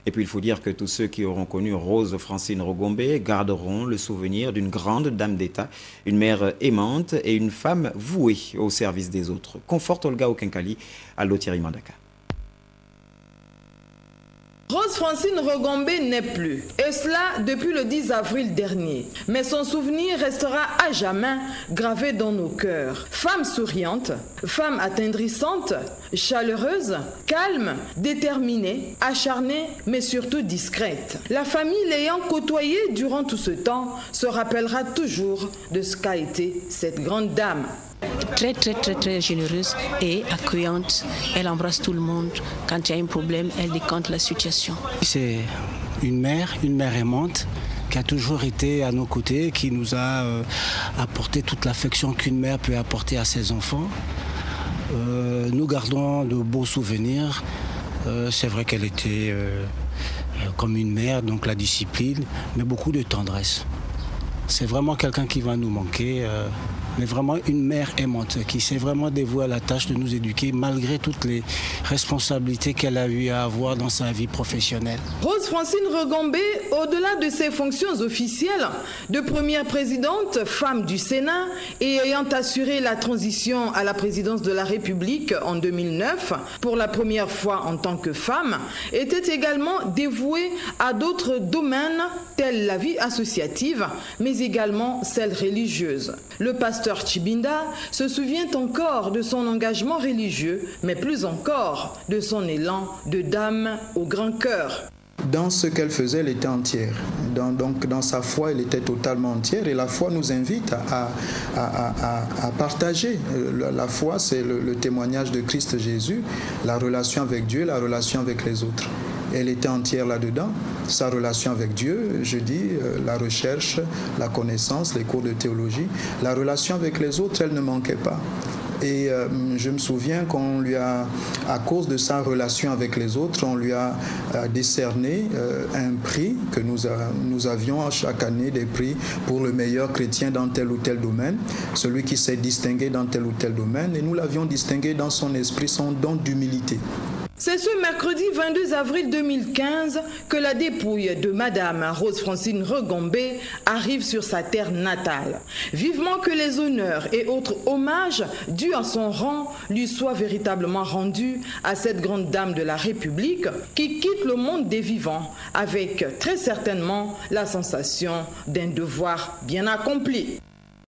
Et puis il faut dire que tous ceux qui auront connu Rose Francine Rogombe garderont le souvenir d'une grande dame d'État, une mère aimante et une femme vouée au service des autres. Conforte Olga Okenkali à Lotiri Mandaka. Rose Francine Rogombe n'est plus, et cela depuis le 10 avril dernier. Mais son souvenir restera à jamais gravé dans nos cœurs. Femme souriante, femme attendrissante, chaleureuse, calme, déterminée, acharnée, mais surtout discrète. La famille l'ayant côtoyée durant tout ce temps se rappellera toujours de ce qu'a été cette grande dame. Très généreuse et accueillante. Elle embrasse tout le monde. Quand il y a un problème, elle décante la situation. C'est une mère aimante qui a toujours été à nos côtés, qui nous a apporté toute l'affection qu'une mère peut apporter à ses enfants. Nous gardons de beaux souvenirs. C'est vrai qu'elle était comme une mère, donc la discipline, mais beaucoup de tendresse. C'est vraiment quelqu'un qui va nous manquer. Mais vraiment une mère aimante qui s'est vraiment dévouée à la tâche de nous éduquer malgré toutes les responsabilités qu'elle a eu à avoir dans sa vie professionnelle. Rose Francine Rogombe, au-delà de ses fonctions officielles de première présidente, femme du Sénat et ayant assuré la transition à la présidence de la République en 2009, pour la première fois en tant que femme, était également dévouée à d'autres domaines tels la vie associative, mais également celle religieuse. Le pasteur Chibinda se souvient encore de son engagement religieux, mais plus encore de son élan de dame au grand cœur. Dans ce qu'elle faisait, elle était entière. Dans sa foi, elle était totalement entière. Et la foi nous invite à partager. La foi, c'est le témoignage de Christ Jésus, la relation avec Dieu, la relation avec les autres. Elle était entière là-dedans. Sa relation avec Dieu, je dis, la recherche, la connaissance, les cours de théologie. La relation avec les autres, elle ne manquait pas. Et je me souviens qu'on lui a, à cause de sa relation avec les autres, on lui a décerné un prix que nous avions chaque année, des prix pour le meilleur chrétien dans tel ou tel domaine, celui qui s'est distingué dans tel ou tel domaine, et nous l'avions distingué dans son esprit, son don d'humilité. C'est ce mercredi 22 avril 2015 que la dépouille de Madame Rose Francine Rogombe arrive sur sa terre natale. Vivement que les honneurs et autres hommages dus à son rang lui soient véritablement rendus à cette grande dame de la République qui quitte le monde des vivants avec très certainement la sensation d'un devoir bien accompli.